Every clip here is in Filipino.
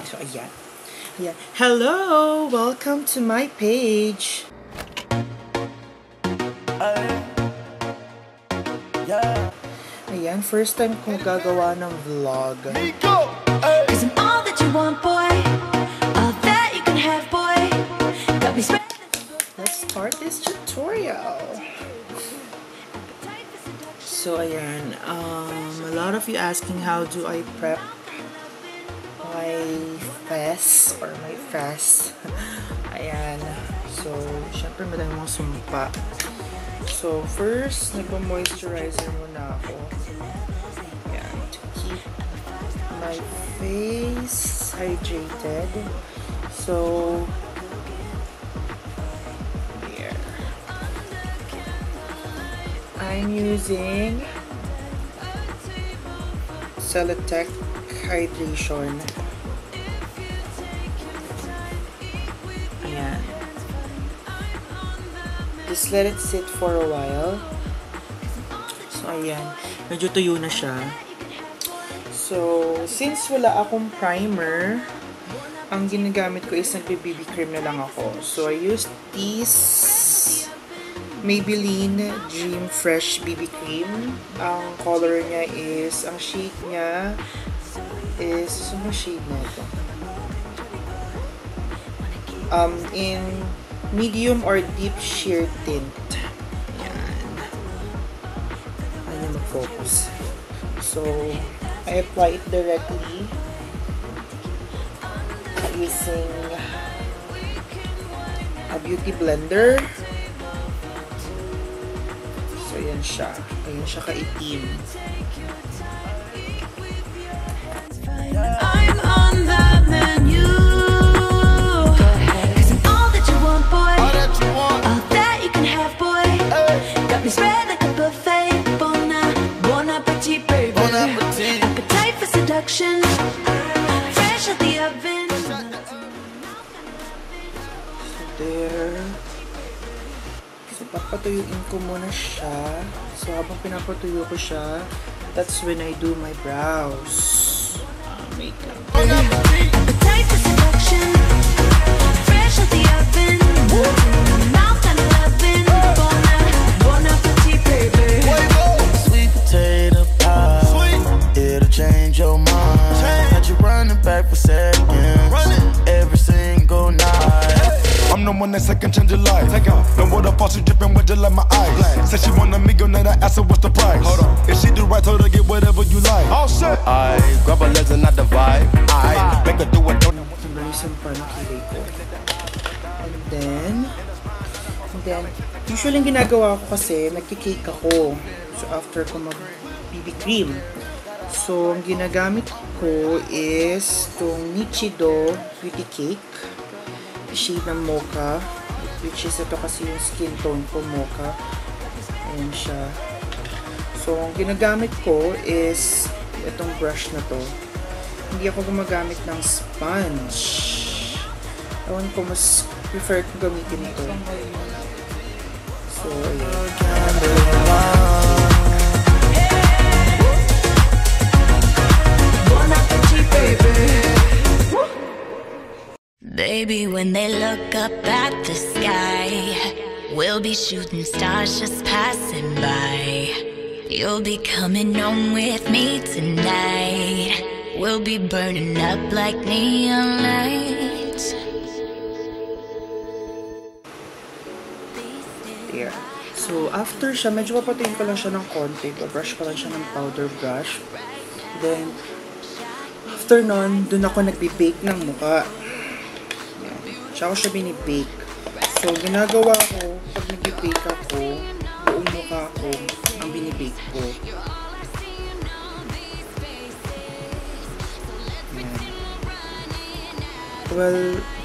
So, ayan. Ayan. Hello! Welcome to my page. Ayan, first time kong gagawa ng vlog. Cause I'm all that you want, boy. All that you can have, boy. Got me spread. Let's start this tutorial. So, ayan. A lot of you asking how do I prep my fest or my fast. Ayan. So, syempre madami mga sumpa. So, first, nagpa-moisturizer muna ako. Ayan. To keep my face hydrated. So, here. I'm using Celotex Hydration. Ayan. Just let it sit for a while. So, ayan. Medyo tuyo na siya. So, since wala akong primer, ang ginagamit ko is nagbe-BB cream na lang ako. So, I used this Maybelline Dream Fresh BB Cream. Ang color niya is, ang shade niya is, ano shade na ito? In medium or deep sheer tint. Ayan. Ayan mag-focus. So, I apply it directly using a beauty blender. So, ayan siya. Ayan siya kaitim. I'm on the menu. Cause I'm all that you want, boy. All that you can have, boy. Got me spread like a buffet. Bon appetit, baby. Appetite for seduction. Fresh out the oven. So, there. So, papatuyuin ko muna siya. So, habang pinapatuyo ko siya, that's when I do my brows. Makeup. Appetite for seduction. Fresh out the oven. Mouth and loving. Bon appetit, baby. Sweet potato pie. It'll change your mind. Had you running back for seconds. Every single night. I'm the one that second change your life. Know what the faucet dripping with just like my eyes. Said she want a meal, now I ask her what's the price. Hold on. If she do right, told her get whatever you like. Oh shit. I grab her legs and not the vibe. I make her do it. Don't Balisan pa ng kilay ko. And then, usually yung ginagawa ko kasi, nagkikake ako. So, after ko mag-BB cream. So, ang ginagamit ko is itong Nichido Beauty Cake. Shade ng mocha. Which is ito kasi yung skin tone ko, mocha. Ayan siya. So, ang ginagamit ko is itong brush na to. Hindi ako gumagamit ng sponge. Ewan ko, mas prefer ko gamitin ito. So, Baby, when they look up at the sky, we'll be shooting stars just passing by. You'll be coming home with me tonight. We'll be burning up like neon lights. there. So, after siya, medyo papatuyin ko lang siya ng konti. Brush ko lang siya ng powder brush. Then, after nun, dun ako nagbe-bake ng mukha. Siya ako siya binibake. So, ginagawa ko, pag nag-bake ako, buong mukha ko, ang binibake ko. Ayan. Well,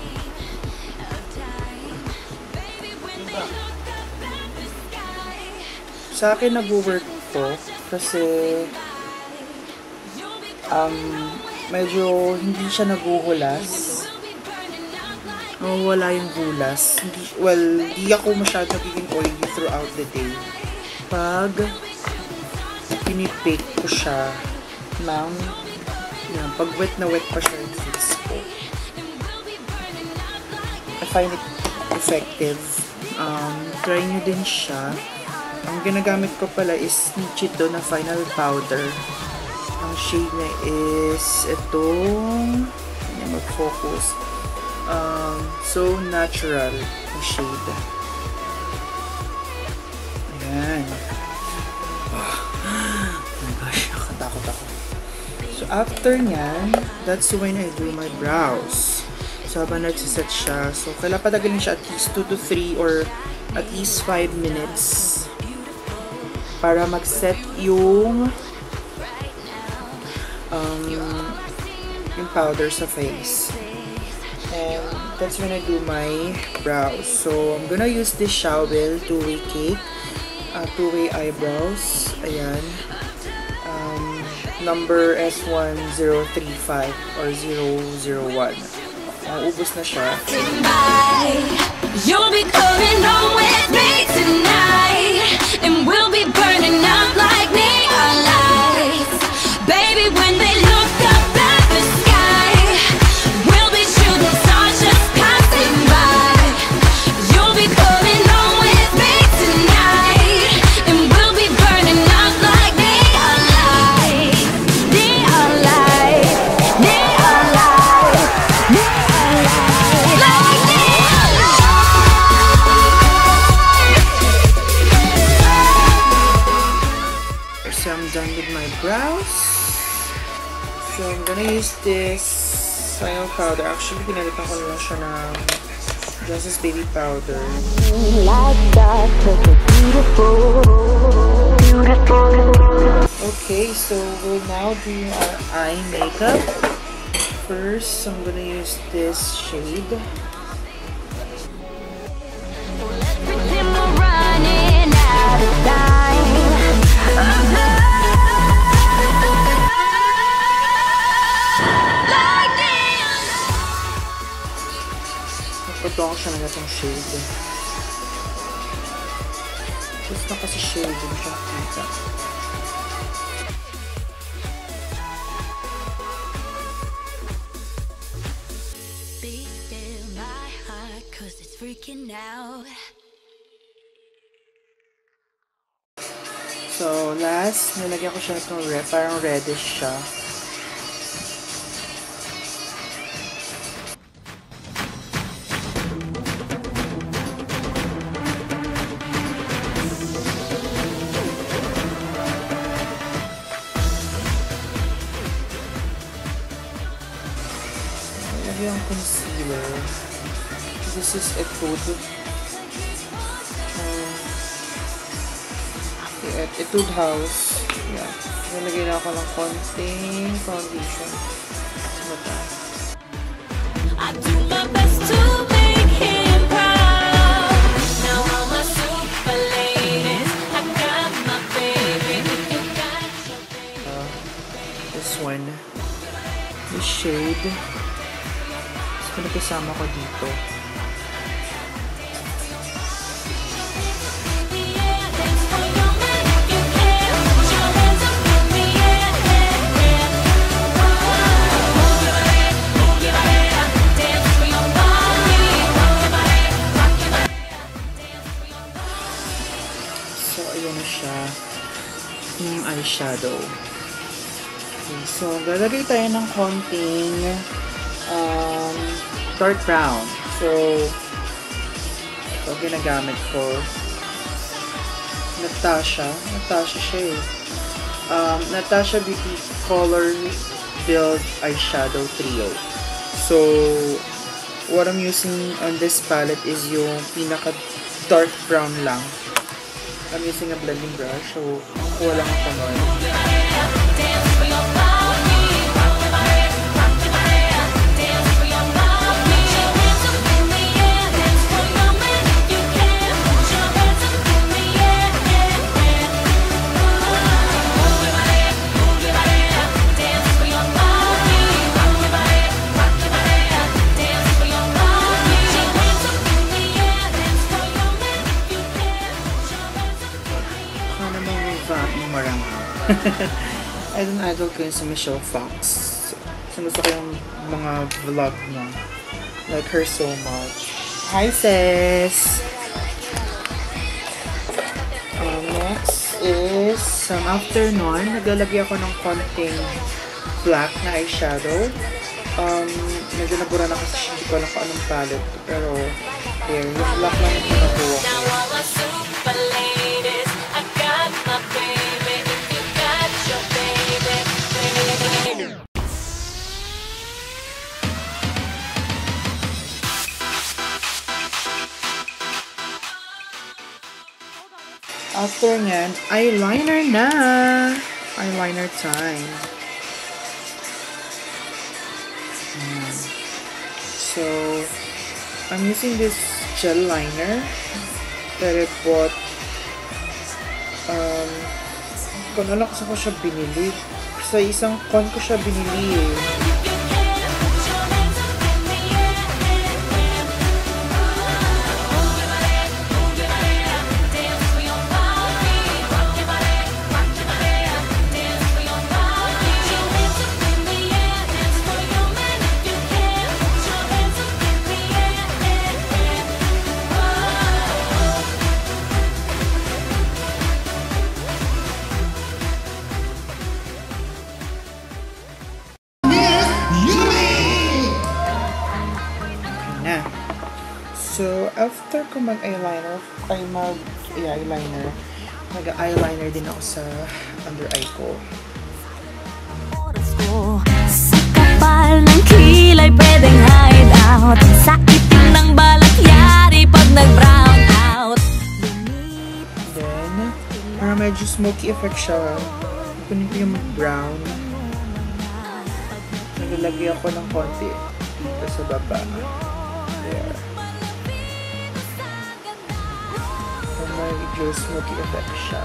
sa akin nag-work to kasi medyo hindi siya naguhulas. Wala yung hulas. Hindi ako masyado nagiging oily throughout the day. Pag pinipake ko siya ng, pag wet na wet pa siya yung face ko. find it effective. Try nyo din siya. Ang ginagamit ko pala is Nichito na final powder. Ang shade na is itong mag-focus. So natural yung shade. Ayan. Oh my gosh, nakatakot ako. So after nyan, that's when I do my brows. So habang nagsiset siya, so kailangan patagalin siya at least 2 to 3 or at least 5 minutes para mag-set yung powder sa face. And that's when I do my brows. So I'm gonna use this Showell two-way cake, two-way eyebrows. Ayan. Number S1035 or 001. Ubos na siya. You'll be coming home with me tonight, and we'll be burning up like neon lights. Baby, when they look up at the sky, we'll be shooting stars just passing by. You'll be coming home with me tonight, and we'll be burning up like neon lights. Neon lights, neon lights, neon lights, like neon lights. So I'm done with my brows. So I'm gonna use this final powder. Actually, pinalitan ko lang siya ng Justice Baby Powder. Okay, so we'll now do our eye makeup. First, I'm gonna use this shade. Pretend we're running out of time. Like neon. Nagpatong siya na itong shade. Just na kasi shade, hindi siya kita. Be still my heart, 'cause it's freaking out. So, last, nilagyan ko siya itong red, parang reddish siya. Nilagyan yung concealer. This is Etude. Etude House. Yeah. Nilagay na ako ng konting foundation sa mata. I do my best to make him proud. Now I'm a super lady. I got my baby. You got your baby. This one. This shade. Tapos pinagkasama ko dito. So, ayan na siya. Yung eyeshadow. Okay, so, lalagay tayo ng konting dark brown. So, ito ginagamit ko. Natasha siya eh. Natasha Beauty Color Build Eyeshadow Trio. So, what I'm using on this palette is yung pinaka dark brown lang. I'm using a blending brush, so kuha lang ako nun. Idol ko yun si Michelle Fox. So, gusto ko yung mga vlog niya. Like her so much. Hi, sis! Next is after nun, naglalagay ako ng konting black na eyeshadow. Medyo nabura na kasi hindi ko alam kung anong palette. Pero, there, yung black lang yung nagawa ko. After nyan, eyeliner na! Eyeliner time. So, I'm using this gel liner that I bought. Kung ano kasi ko siya binili. Sa isang con ko siya binili eh. So, after ko mag-eyeliner, nag-eyeliner din ako sa under eye ko. Sa kapal ng kilay pwedeng hide out. Sa itim ng balat yari pag nag-brown out. Then, para medyo smoky effect siya, kunin ko yung brown. Naglalagay ako ng konti dito sa baba. There. Medyo smoky effect siya.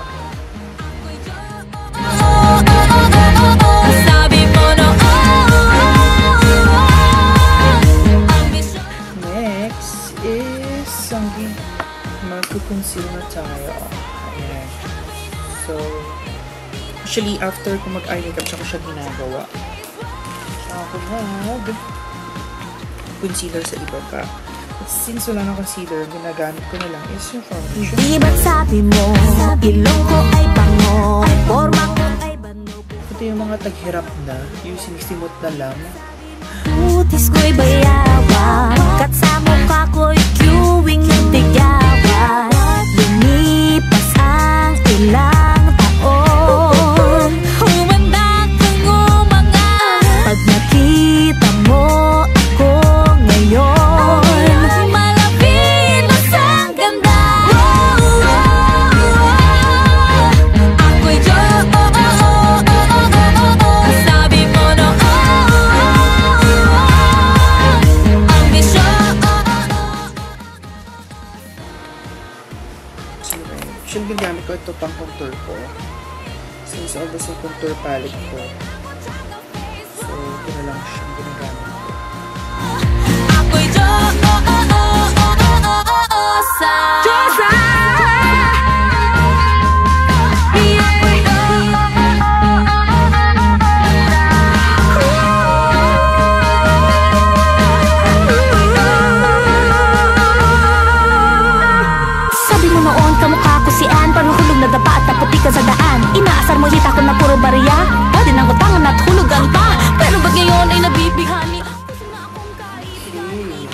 Next is magkukonceal na tayo. Ayan. So, actually, after ko mag-eye makeup, siya ko siya ginagawa. Siya ako mag-concealer sa iba pa. Since wala na concealer, ginagamit ko na lang is yung foundation. Di ba't sabi mo, ilong ko ay bango, forma ko ay bano. Ito yung mga taghirap na, yung sinisimot na lang. Putis ko'y bayawan, kat sa mukha ko'y queuing ng tigawan. Lumipas ang ilang taon, humanda kang umangat. Pag nakita mo ako ngayon, ginagamit ko ito pang contour ko. Since always yung contour palette ko. So, ito na lang siyang ginagamit ko. Ako'y nadapa at naputi ka sa daan. Inaasar mo hita ko na puro bariya. Pwede nang utangan at hulugan pa. Pero ba't ngayon ay nabibighani? Gusto na akong kainin.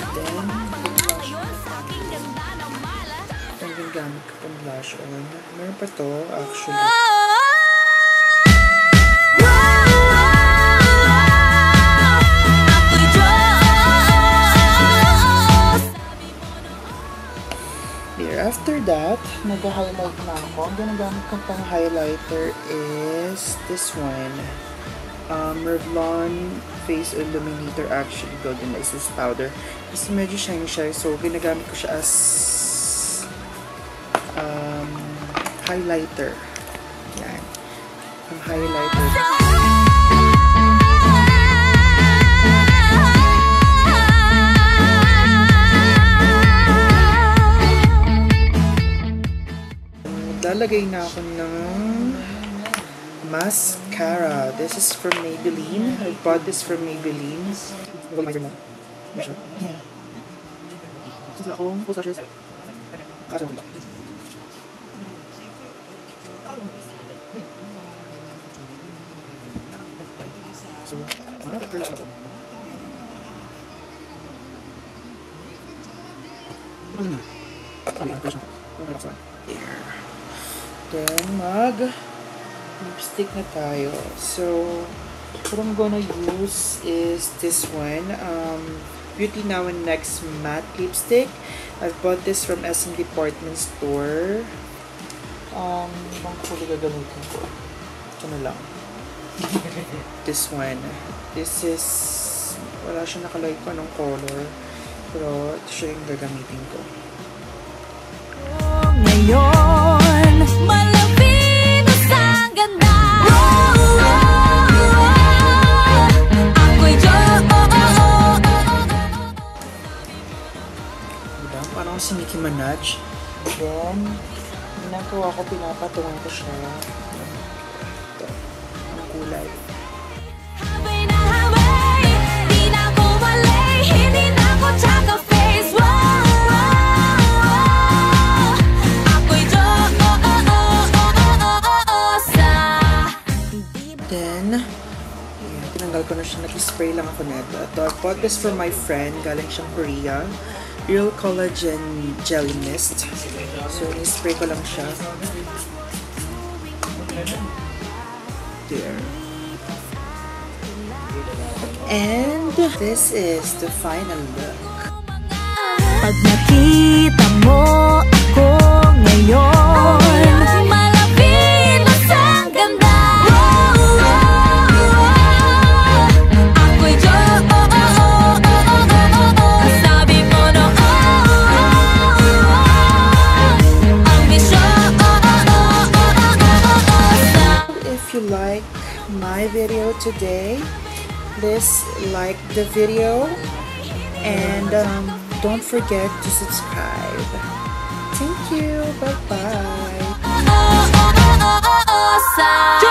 Ang gamit ko pang blush on. Meron pa to actually. After that, nag-highlight na ako. Ang ginagamit kong pang highlighter is this one. Revlon Face Illuminator actually Golden Isis Powder. Kasi medyo shiny siya. So, ginagamit ko siya as highlighter. Yan. Ang highlighter. Lalagay na ako ng mascara. This is from Maybelline. I bought this from Maybelline. Yeah. Sila akong full sashes. Kaso mo ba? So, relax ako. Then, lipstick na tayo. So, what I'm gonna use is this one. Beauty Now and Next matte lipstick. I've bought this from SM Department Store. Ang kulay gagamitin ko. Ito na lang. This one. This is, wala siya nakalagay ko anong color. Pero ito siya yung gagamitin ko. Ngayon, malapit sa ganda. Ako'y Diba? Parang si Nicki Minaj. Then, ginagawa ko, pinapatungan ko siya. Ito. Ang kulay. habay na habay, di na ko malay, hindi na ko tsaka face. Ako'y Then, ayan, tinanggal ko na siya. Nag-spray lang ako nito. Ito, I bought this from my friend. Galing siyang Korea. Real Collagen Jelly Mist. So, ni-spray ko lang siya. There. And this is the final look. pag nakita mo ako ngayon, malapit na sa ganda. Ako'y sabi mo no, ambisyon. If you like my video today, please like the video and don't forget to subscribe. Thank you. Bye-bye.